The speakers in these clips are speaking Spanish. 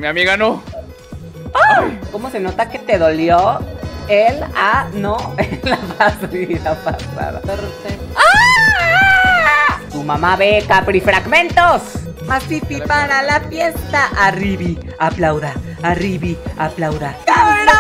Mi amiga no. ¿Cómo se nota que te dolió? No, la vida pasada. Tu mamá ve caprifragmentos. Masifi para la fiesta. Arribi, aplauda. Arribi, aplauda. ¡Cabrón!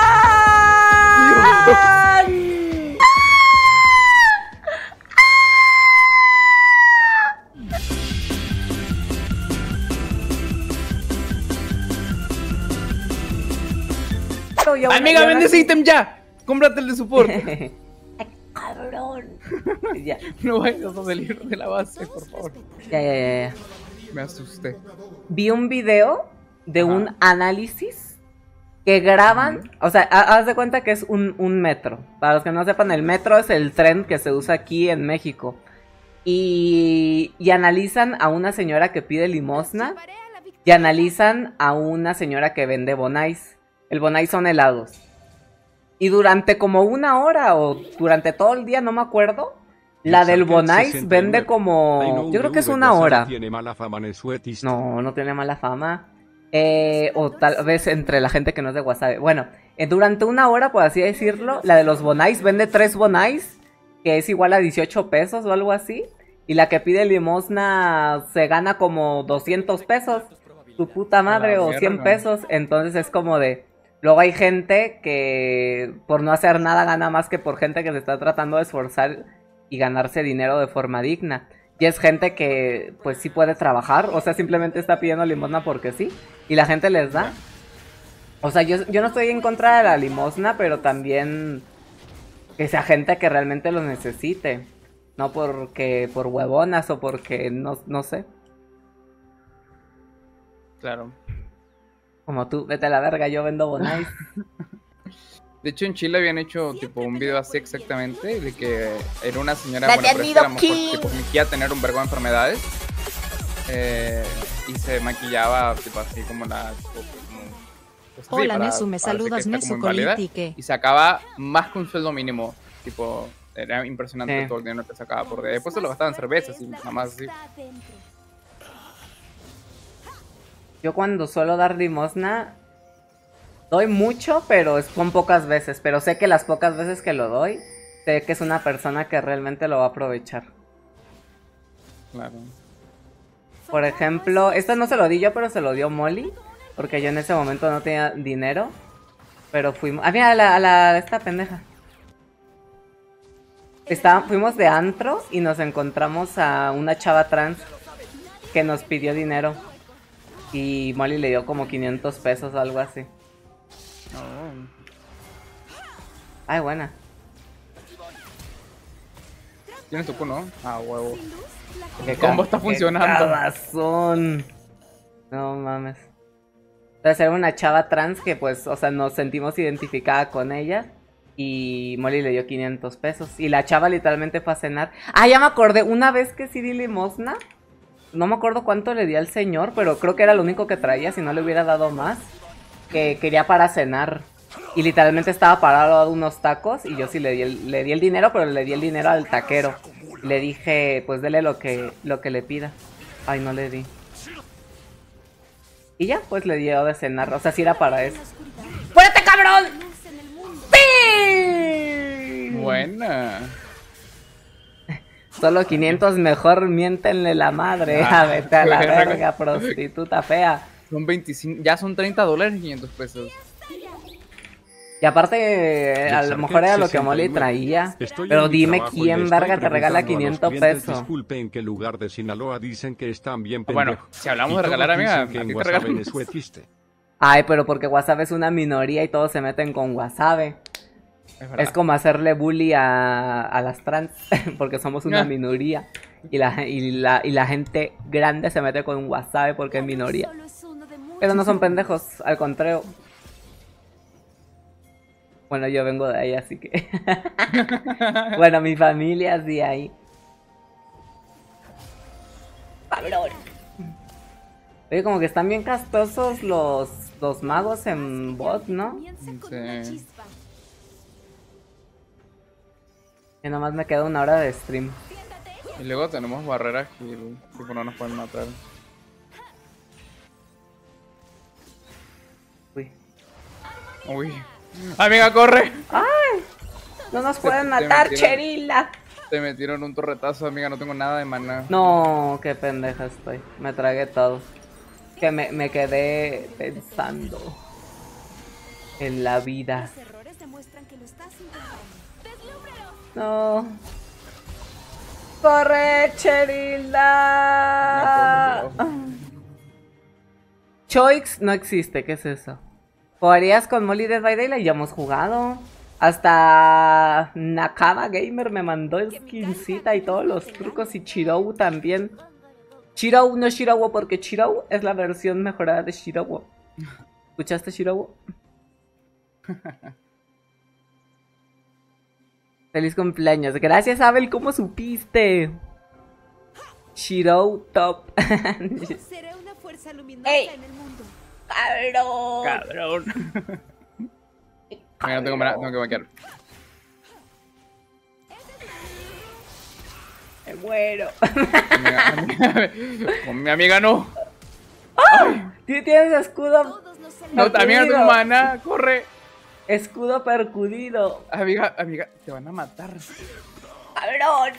Amiga, vende ese ítem ya. Cómprate el de support. Ay, cabrón. Ya. No vayas a salir de la base, por favor. Ya. Me asusté. Vi un video de un análisis que graban, o sea, haz de cuenta que es un metro. Para los que no sepan, el metro es el tren que se usa aquí en México. Y analizan a una señora que pide limosna y analizan a una señora que vende bonais. El bonais son helados. Y durante como una hora o durante todo el día, no me acuerdo, la del bonais vende como... Yo creo que es una hora. No, no tiene mala fama. O tal vez entre la gente que no es de Wasabi. Bueno, durante una hora, por así decirlo, la de los bonais vende 3 bonais, que es igual a 18 pesos o algo así. Y la que pide limosna se gana como 200 pesos. Tu puta madre, o 100 pesos. Entonces es como de... Luego hay gente que por no hacer nada gana más que por gente que se está tratando de esforzar y ganarse dinero de forma digna. Y es gente que pues sí puede trabajar, o sea, simplemente está pidiendo limosna porque sí, y la gente les da. O sea, yo no estoy en contra de la limosna, pero también que sea gente que realmente lo necesite. No porque por huevonas o porque no sé. Claro. Como tú, vete a la verga, yo vendo bonais. De hecho, en Chile habían hecho tipo un video así exactamente, de que era una señora, ¡La bueno, pero es que a lo mejor King! tipo, fingía tener un vergo de enfermedades. Y se maquillaba tipo así como la... Pues, hola, Nesu, me saludas, Nesu Colitique. Y sacaba más que un sueldo mínimo, tipo... Era impresionante todo el dinero que sacaba por día. Después se lo gastaba en cervezas y nada más así. Yo cuando suelo dar limosna, doy mucho, pero son pocas veces. Pero sé que las pocas veces que lo doy, sé que es una persona que realmente lo va a aprovechar. Claro. Por ejemplo, esto no se lo di yo, pero se lo dio Molly. Porque yo en ese momento no tenía dinero. Pero fuimos... mira, esta pendeja. Fuimos de antro y nos encontramos a una chava trans que nos pidió dinero. Y Molly le dio como 500 pesos o algo así. Oh. Ay, buena. ¿Tienes tu cuno? Ah, huevo. ¿Qué combo está funcionando? ¡Cabazón! No mames. Entonces era una chava trans que pues, o sea, nos sentimos identificada con ella. Y Molly le dio 500 pesos. Y la chava literalmente fue a cenar. Ah, ya me acordé. Una vez que sí di limosna. No me acuerdo cuánto le di al señor, pero creo que era lo único que traía, si no le hubiera dado más. Que quería para cenar. Y literalmente estaba parado a unos tacos y yo sí le di el dinero, pero le di el dinero al taquero. Y le dije, pues dele lo que le pida. Ay, no le di. Y ya, pues le dio de cenar. O sea, sí era para eso. ¡Fuérate, cabrón! ¡Sí! Buena. Solo 500, mejor miéntenle la madre. Vete a la verga, prostituta fea. Son 25, ya son $30 y 500 pesos. Y aparte, a lo mejor era lo que Molly traía. Pero dime quién verga te regala 500 pesos. Disculpen que en lugar de Sinaloa dicen que están bien pendejos. Bueno, si hablamos de regalar, amiga, ¿a ti te regalan? Ay, pero porque Wasabi es una minoría y todos se meten con Wasabi. Es como hacerle bully a las trans, porque somos una minoría. Y la gente grande se mete con un Wasabi porque es minoría. Pero no son pendejos, al contrario. Bueno, yo vengo de ahí, así que... Bueno, mi familia es de ahí. ¡Cabrón! Oye, como que están bien castosos los magos en bot, ¿no? Sí. Que nomás me queda 1 hora de stream. Y luego tenemos barreras que tipo no nos pueden matar. Uy. Uy. Amiga, corre. ¡Ay! No nos pueden matar, Cherila. Te metieron un torretazo, amiga. No tengo nada de maná. No, qué pendeja estoy. Me tragué todo. Que me quedé pensando en la vida. Los errores demuestran que lo estás intentando. ¡Deslúmbralo! No. ¡Corre, Cherila! Choix no existe, ¿qué es eso? ¿Jugarías con Molly Dead by Daylight? Ya hemos jugado. Hasta Nakama Gamer me mandó skincita y todos los trucos. Y Chirou también. Chirou no es Shirawo porque Chirou es la versión mejorada de Shirawo. ¿Escuchaste, Shirawo? Feliz cumpleaños. Gracias, Abel. ¿Cómo supiste? Shirou top. Seré una fuerza luminosa en el mundo. Cabrón. Amiga, no tengo maná, tengo que vaquear. Me muero. Con mi amiga no. ¡Oh! Tienes escudo. Todos los No, amiga, no tengo maná. Corre. Escudo percudido. Amiga, te van a matar. ¡Cabrón!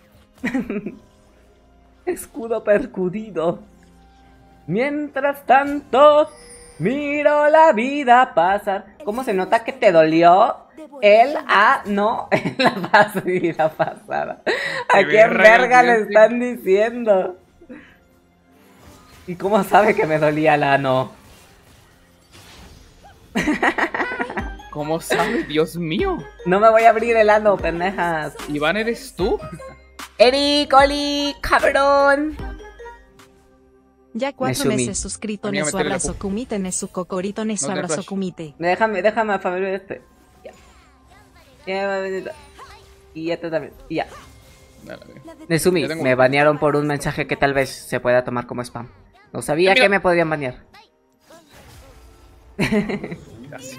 Escudo percudido. Mientras tanto, miro la vida pasar. ¿Cómo se nota que te dolió? No, en la vida pasada. ¿A quién verga le están diciendo? ¿Y cómo sabe que me dolía la no? ¿Cómo sabe? Dios mío. No me voy a abrir el ano, pendejas. Iván, ¿eres tú? Eric, Oli, cabrón. Ya 4 Nesumi. meses suscrito. Amiga, Nesu métele la abrazo kumite, Nesu cocorito, Nesu No te abrazo flash. kumite. Déjame, familia, este. Ya. Y este también. Y ya. Dale, amiga. Nesumi, Ya tengo me uno. banearon por un mensaje que tal vez se pueda tomar como spam. No sabía Amiga. que me podían banear. Casi.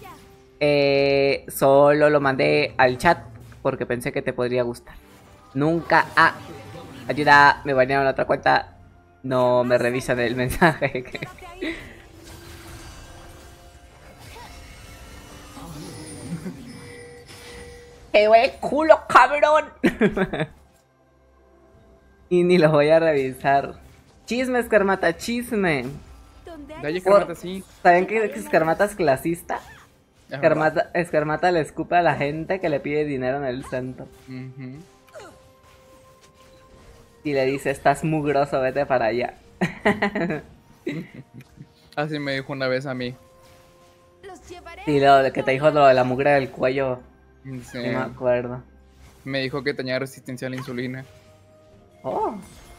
Solo lo mandé al chat porque pensé que te podría gustar. Nunca. Ayuda, me banearon la otra cuenta. No me revisan el mensaje. ¡Qué buen culo, cabrón! Y ni lo voy a revisar. Chisme, Escarmata, chisme. Dale, Escarmata, sí. ¿Saben que Escarmata es clasista? Es verdad. Escarmata le escupe a la gente que le pide dinero en el centro. Ujú. Y le dice, estás mugroso, vete para allá. Así me dijo una vez a mí. Los llevaré. Y lo que te dijo lo de la mugre del cuello. Sí. No me acuerdo. Me dijo que tenía resistencia a la insulina. Oh.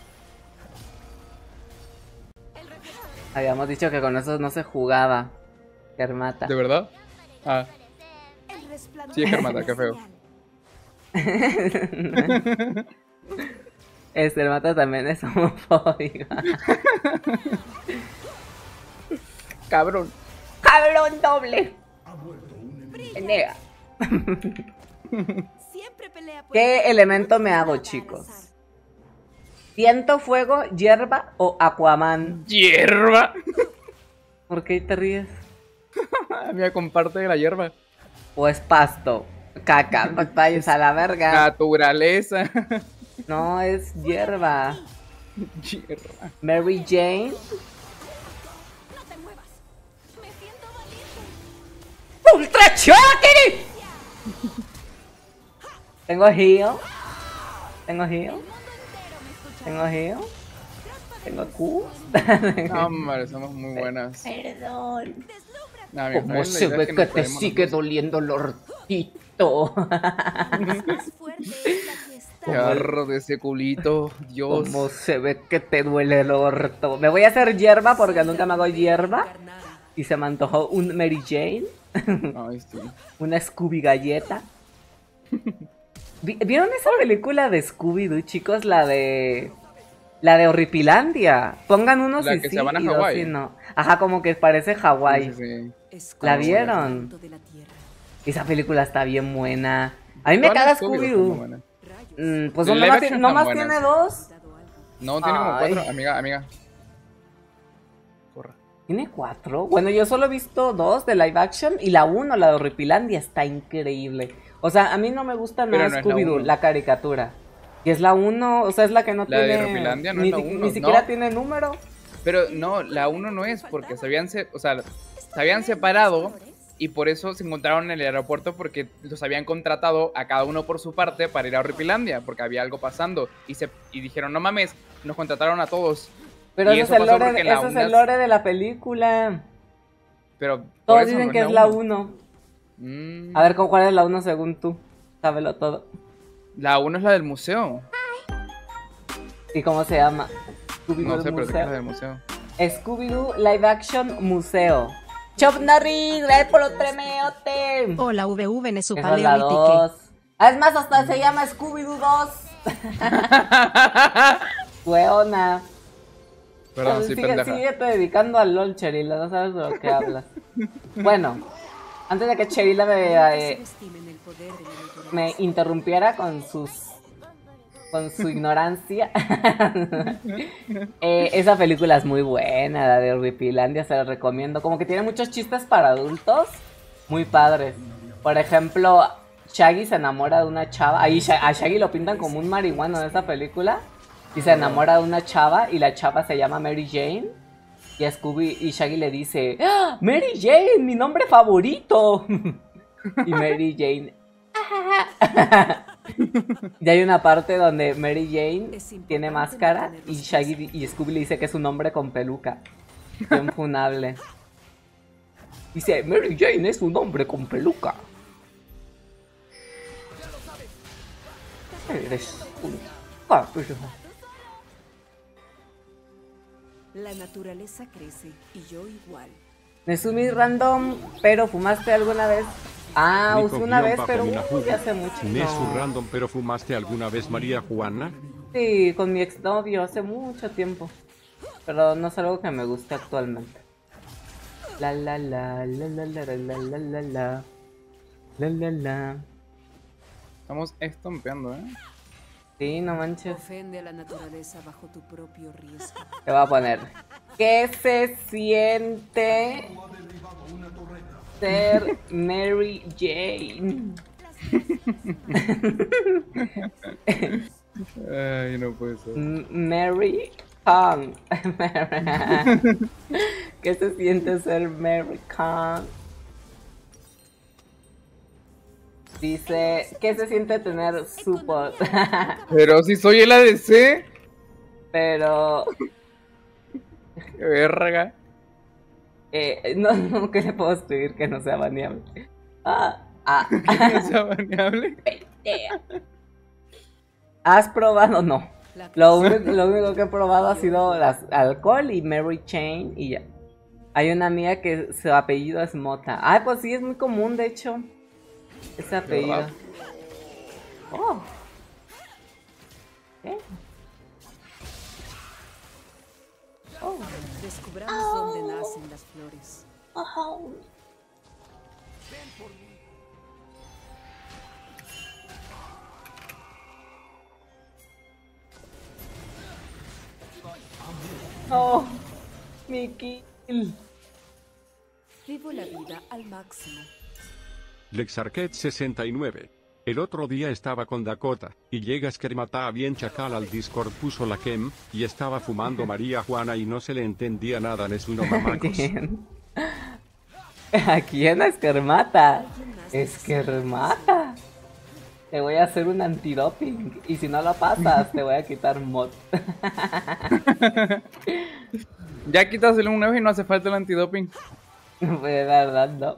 Habíamos dicho que con esos no se jugaba. Escarmata. ¿De verdad? Ah, El resplandor sí, Escarmata, qué feo. Escarmata también es homofóbica. Cabrón. ¡Cabrón doble! Se niega. Siempre pelea por ¿Qué elemento me hago, chicos? ¿Viento, fuego, hierba o Aquaman? ¡Hierba! ¿Por qué te ríes? Amiga, comparte de la hierba. ¿O es pasto? Caca, pues vayas a la verga. Naturaleza. No, es hierba. Hierba. Mary Jane. No te muevas. Me siento valiente. ¡Ultra Shocker! Tengo heal. Tengo heal. Tengo heal. Tengo Q. No, hombre, somos muy buenas. Perdón. No, amiga, ¿Cómo ¿sabes? La se idea ve es que nos te traemos sigue nosotros. doliendo el hortito? Más fuerte es la que está. Qué barro de ese culito, Dios. ¿Cómo se ve que te duele el orto? Me voy a hacer hierba porque nunca me hago hierba. Y se me antojó un Mary Jane. Ay, sí. Una Scooby galleta. ¿Vieron esa película de Scooby-Doo, chicos? La de Horripilandia. Pongan unos La y que sí se van a y dos Hawái. y no. Ajá, como que parece Hawái. Sí, sí. ¿La vieron? Esa película está bien buena. A mí me Todas caga las Scooby-Doo son muy Scooby-Doo. buenas. Pues El live nomás, action nomás están tiene buenas. dos. No, tiene como Ay. 4. Amiga. Corra. ¿Tiene 4? Bueno, yo solo he visto 2 de live action y la 1, la de Horripilandia, está increíble. O sea, a mí no me gusta Pero nada no es la Scooby-Doo, uno. la caricatura. Y es la 1, o sea, es la que no La de tiene... Horripilandia no ni, es la si- 1, ni siquiera no. tiene número. Pero no, la 1 no es porque se habían separado y por eso se encontraron en el aeropuerto porque los habían contratado a cada uno por su parte para ir a Horripilandia porque había algo pasando y dijeron, no mames, nos contrataron a todos. Pero Y ese es eso el pasó lore, porque en la ese es una el lore de la película. Pero por Todos eso dicen no que es la uno. 1. Mm, A ver, ¿cuál es la 1 según tú? Sábelo todo. la 1 es la del museo. ¿Y cómo se llama? Scooby-Doo No sé, pero sé que es la Museo. del museo. Scooby-Doo Live Action Museo. Chop Norris, gracias por los tremeote. Hola VV en su Esa es la paleo y pique. 2. Es más, hasta se llama Scooby-Doo 2. Weona. Perdón, sí, pendeja. Síguete dedicando al LOL, Cherila, no sabes de lo que hablas. Bueno, antes de que Cherila me interrumpiera con su ignorancia. Esa película es muy buena, la de Horripilandia, se la recomiendo. Como que tiene muchos chistes para adultos, muy padres. Por ejemplo, Shaggy se enamora de una chava. Ahí a Shaggy lo pintan como un marihuano en esa película. Y se enamora de una chava y la chava se llama Mary Jane. Y a Scooby y Shaggy le dice, ¡Ah, Mary Jane, mi nombre favorito! Y Mary Jane... Y hay una parte donde Mary Jane tiene máscara y Shaggy y Scooby le dice que es un hombre con peluca. Bien funable. Dice, Mary Jane es un hombre con peluca. Eres un cabrón. La naturaleza crece y yo igual. Nesumi random, pero ¿fumaste alguna vez? Ah, Nico usé una guión vez, bajo pero Minajugo. ya hace mucho. Nesu No. random, pero ¿fumaste alguna vez María Juana? Sí, con mi exnovio hace mucho tiempo. Pero no es algo que me guste actualmente. La la la la la la la la la la la la la la. Estamos estompeando, ¿eh? Sí, no manches. Ofende a la naturaleza bajo tu propio riesgo. Te voy a poner. ¿Qué se siente ser Mary Jane? Ay, no puede ser. Mary Khan. ¿Qué se siente ser Mary Khan? Dice, ¿qué se siente tener support? Pero si soy el ADC. Pero... Qué verga. no, ¿qué le puedo escribir que no sea baneable? ¿No sea baneable? ¿Has probado? No. Lo único que he probado ha sido alcohol y Mary Jane y ya. Hay una amiga que su apellido es Mota. Ay, pues sí, es muy común, de hecho. Ese apellido. ¿Verdad? Oh. ¿Qué? Oh. Descubramos dónde nacen las flores. Oh. Oh, mi kill. Vivo la vida al máximo. Lexarquet 69. El otro día estaba con Dakota, y llega Eskermata bien chacal al Discord, puso la Kem, y estaba fumando María Juana y no se le entendía nada, Nesu no mamacos. ¿Quién? ¿A quién? A Eskermata. Eskermata. Te voy a hacer un antidoping. Y si no lo pasas, te voy a quitar mod. Ya quítaselo una vez y no hace falta el antidoping. De verdad, no.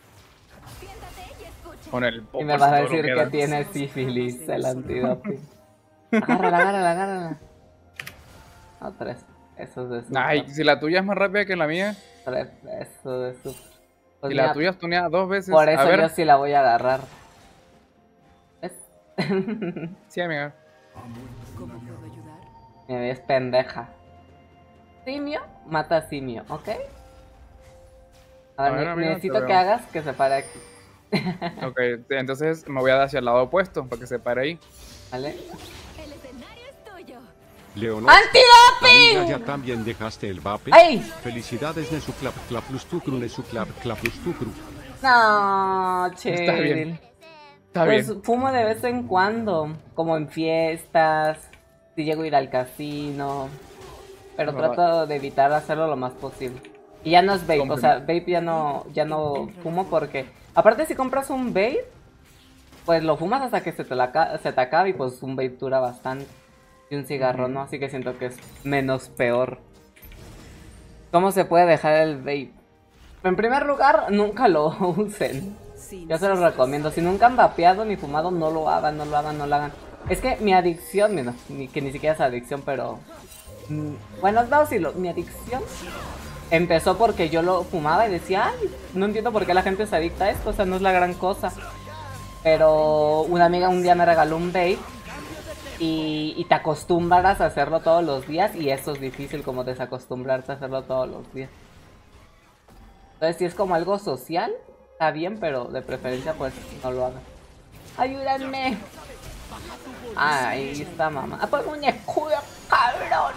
Con el Y poco me vas a todo lo decir que da. tiene sífilis el antidoping. Agárrala. No, 3 pesos de azúcar. Ay, si la tuya es más rápida que la mía. 3 pesos de azúcar. Pues Y mira, la tuya es tuneada 2 veces. por A eso ver. yo sí la voy a agarrar. ¿Ves? Sí, amiga. ¿Cómo puedo ayudar? Me ves pendeja. Simio mata a simio, ¿ok? A ver, A ver, amiga, necesito te que veo. hagas que se pare aquí, Ok, entonces me voy a dar hacia el lado opuesto para que se pare ahí. ¿vale? El escenario es tuyo. Leonor. ¡Antidoping! Amiga, ¿ya también dejaste el vape? ¡Ay! Felicidades Nesuclap Claplustucru Nesuclap Claplustucru. No, Está bien. Cheryl. Está Pues bien. fumo de vez en cuando, como en fiestas, si llego a ir al casino, pero Ah. trato de evitar hacerlo lo más posible. Y ya no es vape, o Comprendo. sea, vape ya no fumo porque, aparte si compras un vape, pues lo fumas hasta que se te acabe y pues un vape dura bastante. Y un cigarro no, así que siento que es menos peor. ¿Cómo se puede dejar el vape? En primer lugar, nunca lo usen. Yo se los recomiendo. Si nunca han vapeado ni fumado, no lo hagan, no lo hagan, no lo hagan. Es que mi adicción, mira, que ni siquiera es adicción, pero... bueno, no, sí, mi adicción empezó porque yo lo fumaba y decía, ay, no entiendo por qué la gente se adicta a esto, o sea, no es la gran cosa. Pero una amiga un día me regaló un vape y te acostumbras a hacerlo todos los días y eso es difícil, como desacostumbrarte a hacerlo todos los días. Entonces, si es como algo social, está bien, pero de preferencia, pues, no lo hagan. ¡Ayúdenme! Ahí está, mamá. ¡Ah, pues, muñeco, cabrón!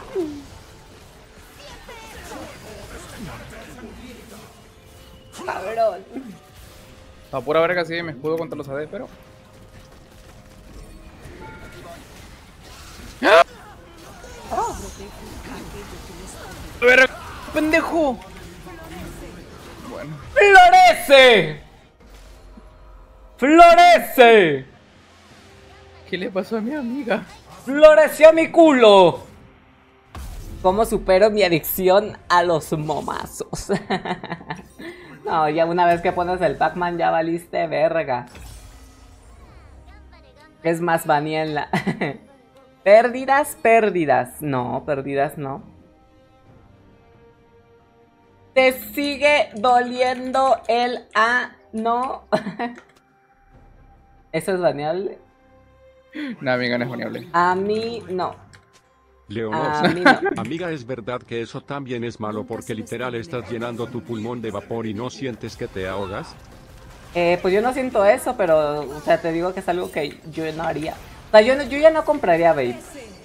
¡Cabrón! A pura verga sí me escudo contra los AD, pero... ¡Verga! ¡Pendejo! Bueno. ¡Florece! ¡Florece! ¿Qué le pasó a mi amiga? ¡Floreció mi culo! ¿Cómo supero mi adicción a los momazos? No, ya una vez que pones el Pac-Man ya valiste verga. Es más, Vaniela. Pérdidas, pérdidas. No, pérdidas no. Te sigue doliendo el no. ¿Eso es baneable? No, amiga, no es baneable. A mí no. Leonor. A mí no. Amiga, es verdad que eso también es malo porque literal estás llenando tu pulmón de vapor y no sientes que te ahogas. Pues yo no siento eso, pero, o sea, te digo que es algo que yo no haría. O sea, yo ya no compraría vape.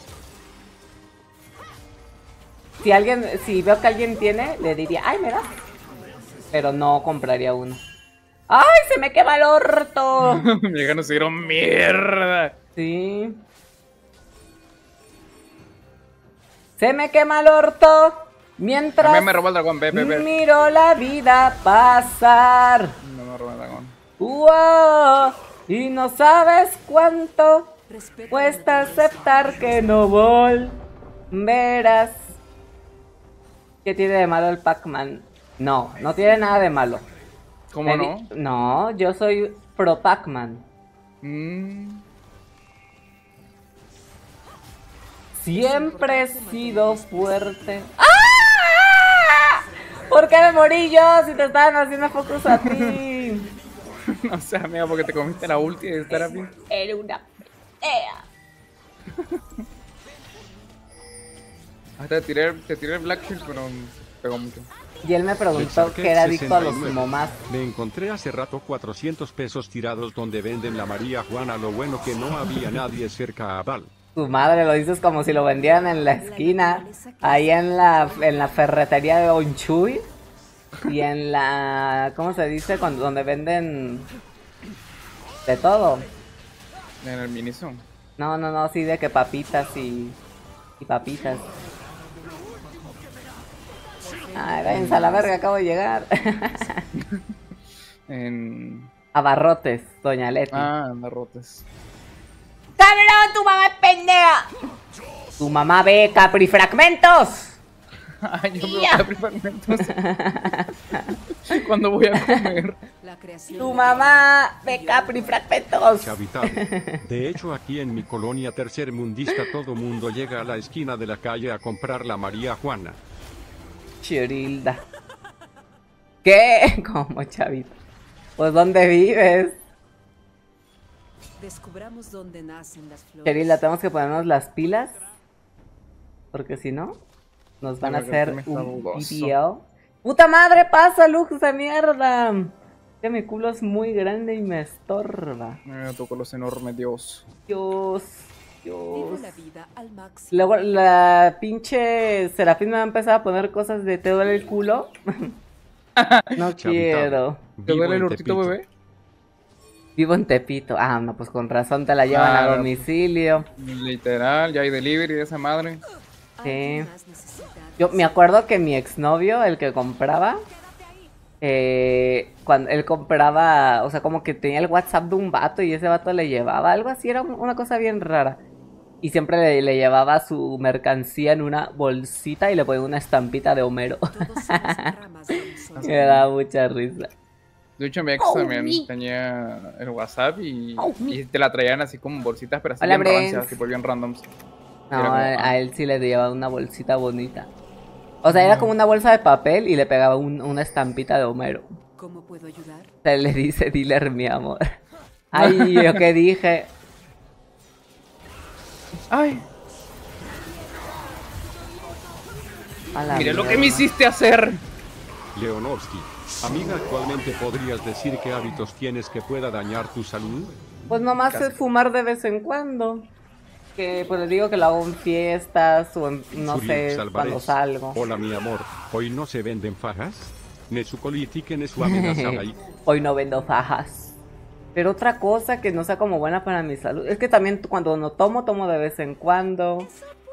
Si veo que alguien tiene, le diría, ay, me das. Pero no compraría uno. ¡Ay, se me quema el orto! Mi amiga nos hicieron mierda. Sí. Se me quema el orto mientras También me robó el dragón, ve. miro la vida pasar. No me robó el dragón. ¡Wow! Y no sabes cuánto cuesta aceptar que no volverás. ¿Qué tiene de malo el Pac-Man? No, no tiene nada de malo. ¿Cómo no? No, yo soy pro Pac-Man. Siempre he sido fuerte. ¡Ah! ¿Por qué me morí yo si te estaban haciendo focus a ti? No sé, amiga, porque te comiste la ulti de estar aquí. Era una fea. Hasta te tiré el Black Shield, pero pegó mucho. Y él me preguntó que era adicto a los momás. Me encontré hace rato 400 pesos tirados donde venden la María Juana. Lo bueno que no había nadie cerca a Val. Tu madre, lo dices como si lo vendieran en la esquina. Ahí en la ferretería de Onchuy. Y en la... ¿cómo se dice? Donde venden... de todo. En el Miniso. No, sí, de que papitas y papitas. Ay, váyanse a la verga, acabo de llegar. En... Abarrotes, doña Leti. Abarrotes. ¡Cabrón, tu mamá es pendeja! Tu mamá ve caprifragmentos. Ay, yo veo caprifragmentos. Cuando voy a comer. Tu mamá ve caprifragmentos. Chavitado. De hecho, aquí en mi colonia tercermundista todo mundo llega a la esquina de la calle a comprar la María Juana. Chirilda. ¿Qué? ¿Cómo, chavito? Pues, ¿dónde vives? Descubramos dónde nacen las flores. Chirilda, tenemos que ponernos las pilas. Porque si no, nos van a hacer un video. ¡Puta madre, pasa, Lux, esa mierda! Que mi culo es muy grande y me estorba. Tu culo es enorme, Dios. Dios. Vivo Dios. la vida al máximo. Luego la pinche Serafín me va a empezar a poner cosas de te duele el culo. No quiero. ¿Te Vivo duele el en urtito, Tepito. bebé? Vivo en Tepito. Ah, no, pues con razón te la llevan a Claro. domicilio. Literal, ya hay delivery de esa madre. ¿Alguien más necesita? Yo me acuerdo que mi exnovio, el que compraba, cuando él compraba, o sea, como que tenía el WhatsApp de un vato y ese vato le llevaba algo así, era una cosa bien rara. Y siempre le llevaba su mercancía en una bolsita y le ponía una estampita de Homero. Todos somos ramas de un solo Me da mucha risa. De hecho, mi ex también tenía el WhatsApp y te la traían así como bolsitas, pero así Hola, bien rancias, Brens. tipo bien randoms. No, Era como, a él sí le llevaba una bolsita bonita. O sea, era como una bolsa de papel y le pegaba una estampita de Homero. ¿Cómo puedo ayudar? O sea, le dice dealer, mi amor. Ay, yo qué dije. Ay, A la mira lo que mierda. me hiciste hacer. Leonovsky, amiga, actualmente podrías decir qué hábitos tienes que pueda dañar tu salud. Pues nomás es fumar de vez en cuando. Que pues les digo que lo hago en fiestas o en, no Suriel sé, Salvarez. cuando salgo. Hola mi amor, ¿hoy no se venden fajas? Nesucoliti que nesu amenazai. Hoy no vendo fajas. Pero otra cosa que no sea como buena para mi salud. Es que también cuando no tomo, tomo de vez en cuando.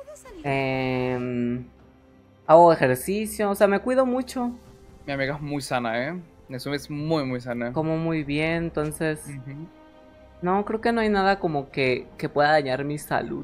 Hago ejercicio, o sea, me cuido mucho. Mi amiga es muy sana, ¿eh? Eso es muy, muy sana. Como muy bien, entonces... Ujú. No, creo que no hay nada como que pueda dañar mi salud.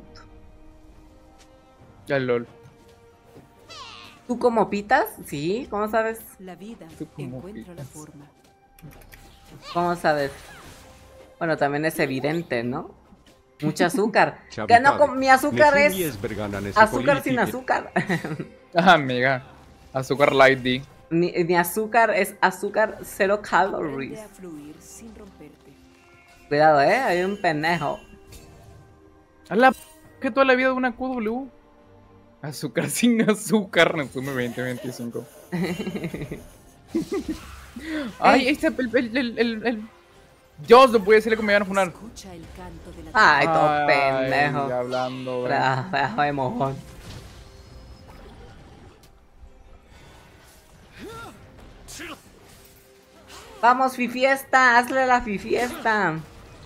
Ya lol. ¿Tú como pitas? Sí, ¿cómo sabes? La vida Tú como encuentra la piensas. forma. ¿Cómo sabes? Bueno, también es evidente, ¿no? Mucho azúcar. Que Chavitade, no, mi azúcar Nesumi es vergana, azúcar sin nesucoliti que- azúcar. Ah, amiga. Azúcar light D. Ni azúcar, es azúcar cero Aprende calories. a fluir sin romperte. Cuidado, hay un pendejo. A la que toda la vida de una QW. Azúcar sin azúcar, Nesume 2025. Ay, ahí está el Dios, no puede decirle que me iban a funar. Escucha el canto de la Ay, todo Ay, pendejo. ya hablando, güey. Trabajo de mojón. Vamos, fifiesta, hazle la fifiesta.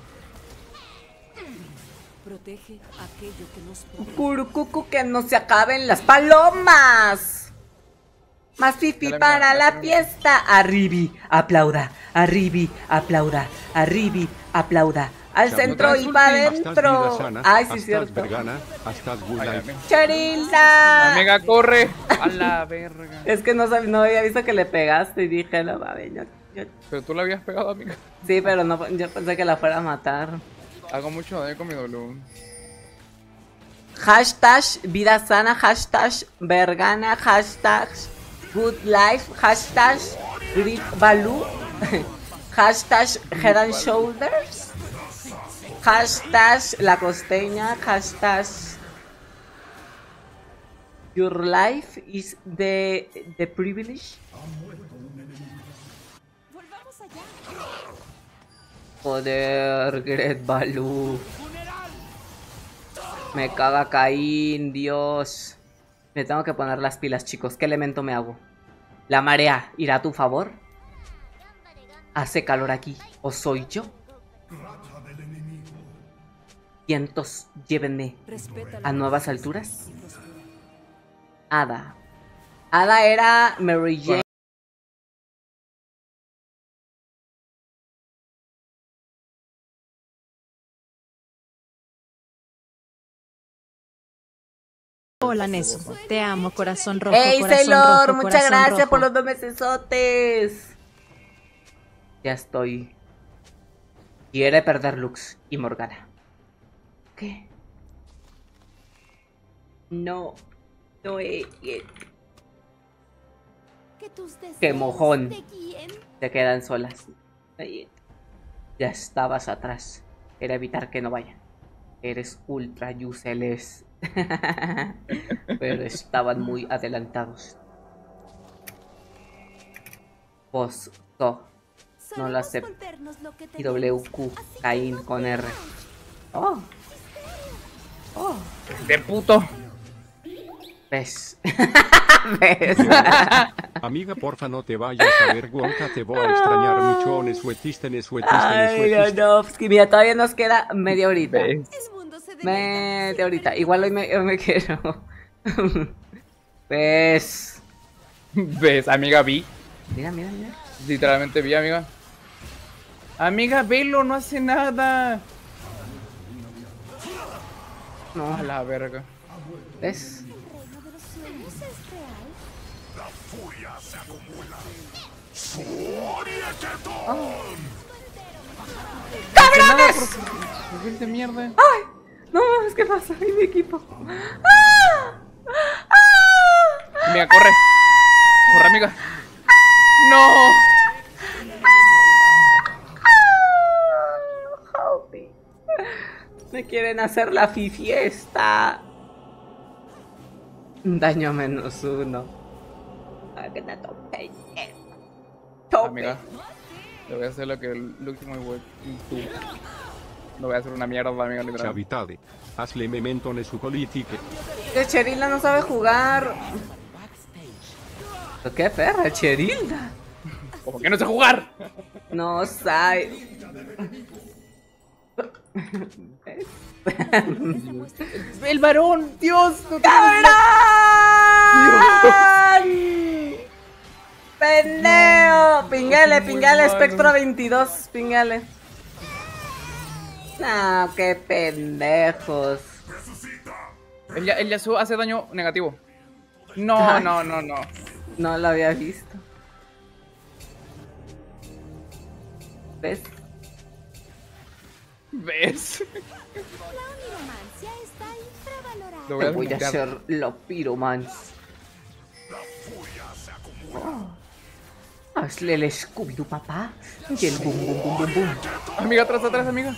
Protege aquello que nos protege. Curucucu, que no se acaben las palomas. Más fifi Ya la para mira, la fiesta. Arribi, aplauda. Arribi, aplauda. Arribi, aplauda. Al Chavitade, centro y para Estás vida adentro. sana, Ay, sí, estás cierto. vergana, estás good Ay, life. amiga. Charilda. Amiga, corre. A la verga. Es que no había visto que le pegaste y dije, no mames, Pero tú la habías pegado, amiga. sí, pero no, yo pensé que la fuera a matar. Hago mucho daño con mi W. Hashtag vida sana, hashtag vergana, hashtag good life, hashtag grip value, hashtag head and shoulders, hashtag la costeña, hashtag your life is the privilege. Volvamos allá. Joder, Great Baloo. Me caga Caín, Dios. Me tengo que poner las pilas, chicos. ¿Qué elemento me hago? ¿La marea irá a tu favor? ¿Hace calor aquí o soy yo? Vientos, llévenme Respeta la a nuevas naturaleza alturas. y prospera. Hada. Hada era Mary Jane. Hola Nesu, te amo, corazón rojo, ¡Ey, corazón Sailor! rojo, Muchas corazón gracias rojo. por los 2 mesesotes. Ya estoy. Quiere perder Lux y Morgana. ¿Qué? No. No Que tus deseos Qué mojón. te guíen. Se quedan solas. Ay, ya estabas atrás. Era evitar que no vayan. Eres ultra useless. Pero estaban muy adelantados. Posto. No lo Solemos acepto. volvernos lo que Y tenemos. WQ. Así que Caín no con R. temas. Oh. De puto. ¿Ves? ¿Ves? Amiga, porfa, no te vayas a ver, Wonka, te voy a extrañar mucho. Nesuetiste. Ay, no, pues que mira, todavía nos queda media horita. ¿Ves? El mundo se Media horita. Igual hoy me quiero. ¿Ves? ¿Ves, amiga? Vi. Mira. Literalmente vi, amiga. Amiga, velo, no hace nada. No, A la verga. ¿ves? El reino de los sueños es real. ¡Cabrones! De mierda. ¡Ay! No, es que pasa en mi equipo. ¡Ah! ¡Ah! Amiga, corre. Corre, amiga. No. Help me. Me quieren hacer la fiesta. Daño -1. Que te tope. Amiga, le voy a hacer lo que el último igual tú. Lo voy a hacer una mierda, amiga, literal. Chavitade. Hazle memento nesupolitique. Que Cherilda no sabe jugar. ¿Qué perra, Cherilda? ¿Por qué no sé jugar? No sabe. El varón, Dios. No ¡Cabrón! ¡Pendejo! Pingale, espectro 22, pingale. No, qué pendejos. El Yasuo hace daño negativo. No. No lo había visto. ¿Ves? ¿Ves? La oniromancia está infravalorada. Lo Te voy a desmutear. hacer lo piromans. Hazle el Scooby-Doo, papá. Y el bum bum bum bum bum. Amiga, atrás, amiga.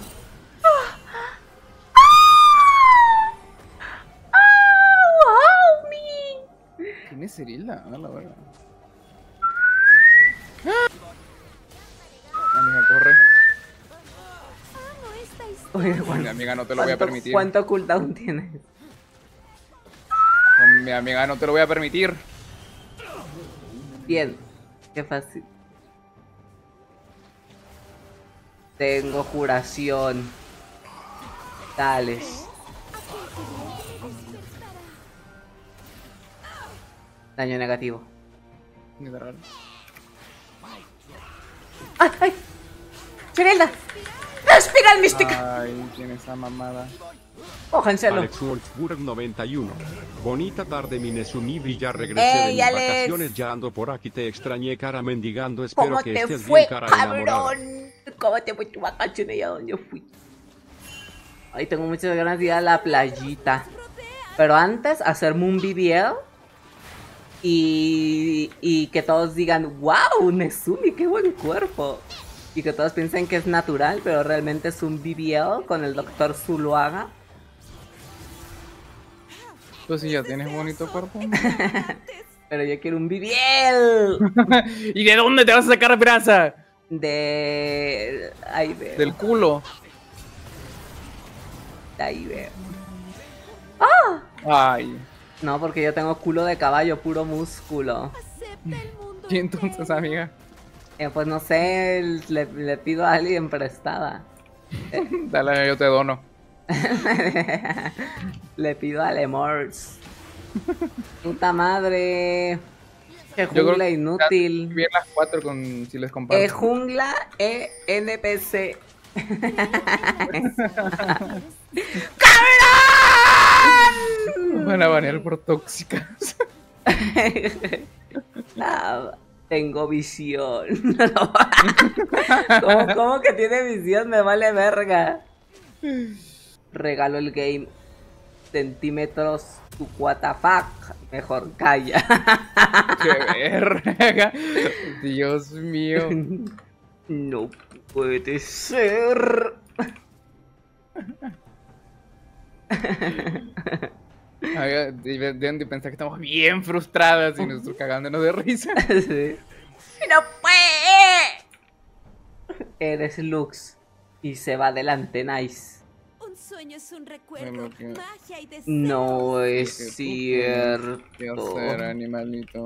Help me. ¿Quién es Cirilda? Ah, la verdad. Amiga, corre. Amo esta historia. Oye, Con mi ¿cuánto, amiga no te lo voy a permitir. ¿cuánto cooldown tienes? Con mi amiga no te lo voy a permitir. Bien, qué fácil. Tengo curación. Tales. Daño negativo. Literal. ¡Ay, ay! ¡Cherilda! ¡Espiral mística! Ay, tiene esa mamada. Cójanselo. Alex Wolfsburg 91. Bonita tarde, mi Nesumi, ya regresé de ¡Ey, mis Alex! vacaciones, ya ando por aquí, te extrañé, cara mendigando, espero ¿Cómo que te estés fue, bien, cara enamorada. cabrón? ¿Cómo te fue tu vacaciones y a dónde fui? Ay, tengo muchas ganas de ir a la playita. Pero antes, hacerme un BBL. Y que todos digan, wow, Nesumi, qué buen cuerpo. Y que todos piensen que es natural, pero realmente es un BBL con el Dr. Zuluaga. Tú sí ya tienes bonito cuerpo. Pero yo quiero un BBL. ¿Y de dónde te vas a sacar grasa? Ahí veo. Del culo. Ahí veo. Ay. No, porque yo tengo culo de caballo, puro músculo. Acepta el mundo. ¿Y entonces, amiga? Pues no sé, le pido a alguien prestada. Dale, yo te dono. Le pido a Lemors. Puta madre. Qué Yo creo jungla que inútil. Bien las 4 con si les comparto. Jungla NPC. ¡Cabrón! Van a banear por tóxicas. Tengo visión. ¿Cómo que tiene visión? Me vale verga. Regalo el game. Centímetros, tu what the fuck. Mejor calla. ¡Qué verga! Dios mío. No puede ser. Amiga, deben de pensar que estamos bien frustradas y nosotros cagándonos de risa. Sí. ¡No puede! Eres Lux. Y se va adelante, nice. Un sueño es un Bueno, recuerdo, que- magia y deseo. No ¿Qué es hacer, cierto. animalito?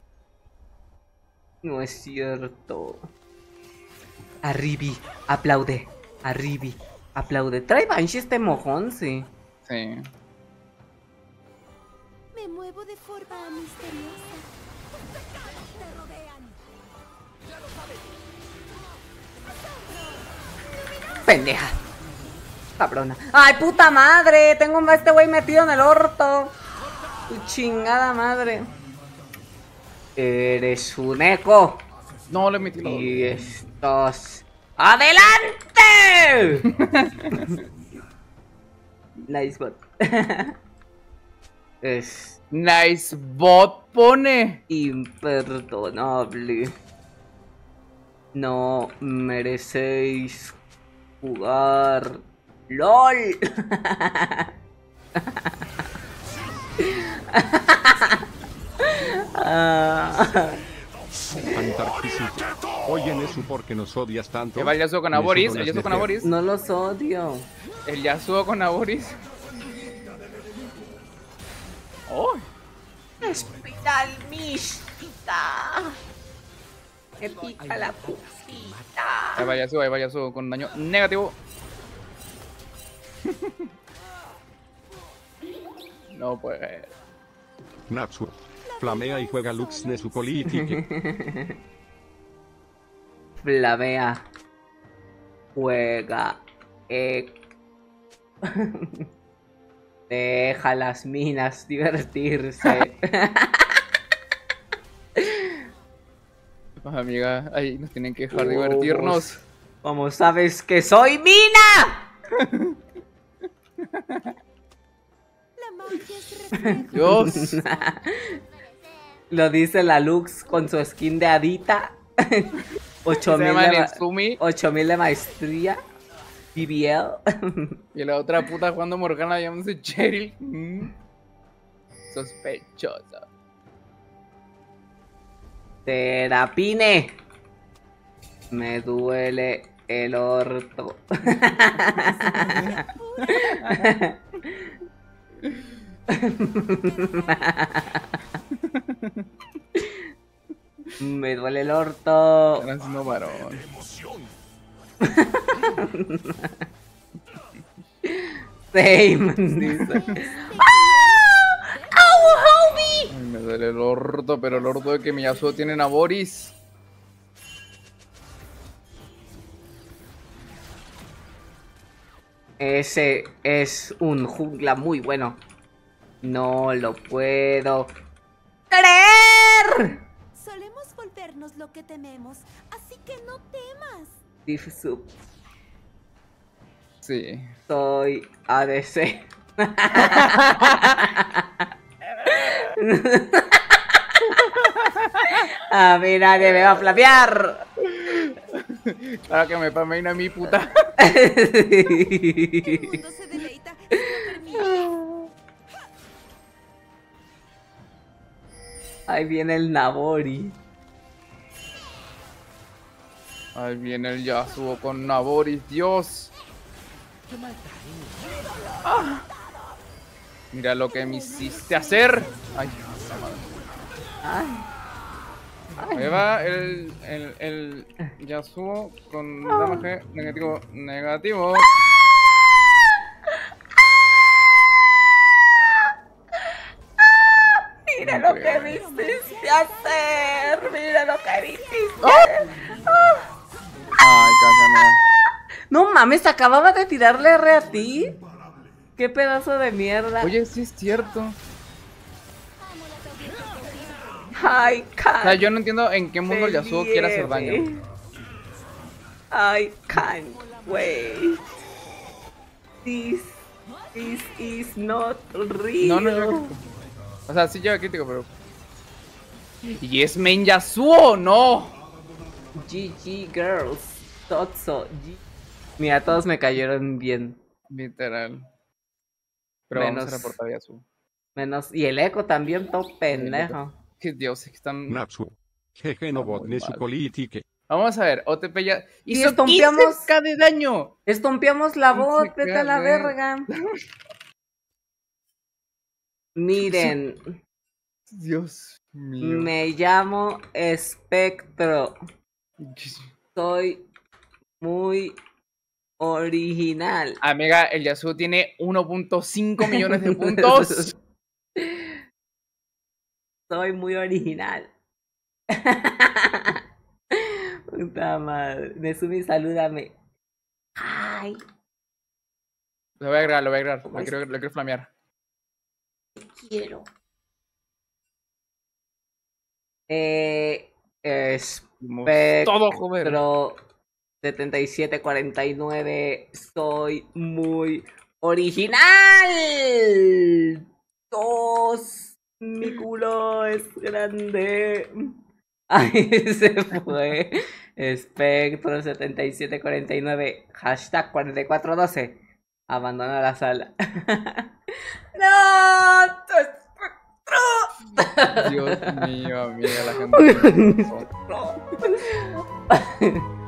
No es cierto. Arribi, aplaude. Arribi, aplaude. ¿Trae Banshee este mojón? Sí. Sí. Me muevo de forma misteriosa. Te rodean. Pendeja. Cabrona. ¡Ay, puta madre! Tengo a este güey metido en el orto. Tu chingada madre. Eres un eco. No, le metí la Y doble. estás... ¡Adelante! Nice bot. Es Nice bot pone. imperdonable. No merecéis jugar. ¡LOL! Ah, Antarquismo. Oye, Nesu, ¿por qué nos odias tanto? Que va el Yasuo con Nesu Aboris. no El las Yasuo con nefea. Aboris. no los odio. El Yasuo con Aboris. ¡Oh! Espiral mística. Me pica la pupita. Ahí va Yasuo con daño negativo. No puede. Natsu. Flamea y juega Lux Nesu Politique. Flavea. Juega. Deja las minas divertirse. Amiga, ahí nos tienen que dejar Vamos. divertirnos. Como sabes que soy mina. La magia es reflejo. Dios. Lo dice la Lux con su skin de hadita. Se 8000 llama de, Netsumi. 8000 de maestría. BBL. Y la otra puta jugando Morgana llamándose Cheryl. Sospechosa. Terapine. Me duele el orto. Me duele el orto. Están haciendo varón. Same. Ay, me duele el orto, pero el orto de que mi Yasuo tiene Naboris. Ese es un jungla muy bueno. No lo puedo creer. Solemos volvernos lo que tememos, así que no temas. Difsub, Sí. soy ADC. A mí nadie me va a flamear. Ahora que me pameina a mi puta. El mundo se deleita si lo permites. Ahí viene el Nabori. Ahí viene el Yasuo con Naboris, Dios. Ah. Mira lo que me hiciste hacer. Ay, la madre. Ay, Ahí va el Yasuo con damage negativo. mira lo que me hiciste hacer. Mira lo que me hiciste. Ay, cállame. No mames, acababa de tirarle R a ti. Qué pedazo de mierda. Oye, sí es cierto. I O sea, can't yo no entiendo en qué mundo el Yasuo quiere hacer daño. I can't wait. This is not real. No, no lleva crítico. O sea, sí lleva crítico, pero. Y es main Yasuo, no. GG girls. Totso. Mira, todos me cayeron bien. Literal. Pero Menos- vamos a reportar a Yasuo. Menos. Y el eco también, todo pendejo. Que Dios, es que están. Natsu. Jeje no bot muy Nesu mal. Politique. Vamos a ver, OTP ya Y hizo estompeamos. 15k de daño. Estompeamos la voz, 15K, vete a la güey. verga. Miren, Dios mío. me llamo Espectro. Soy muy original. Amiga, el Yasuo tiene 1.5 millones de puntos. Soy muy original. Puta madre. Nesumi, salúdame. Ay, Lo voy a agregar, lo voy a agregar. ¿Cómo Lo quiero flamear. quiero. Vimos Espectro todo, joder. 7749. Soy muy original. Dos. Mi culo es grande. Ahí se fue. Espectro 7749. Hashtag 4412. Abandona la sala. ¡No! ¡Tu espectro! Dios mío, amiga, la gente. No.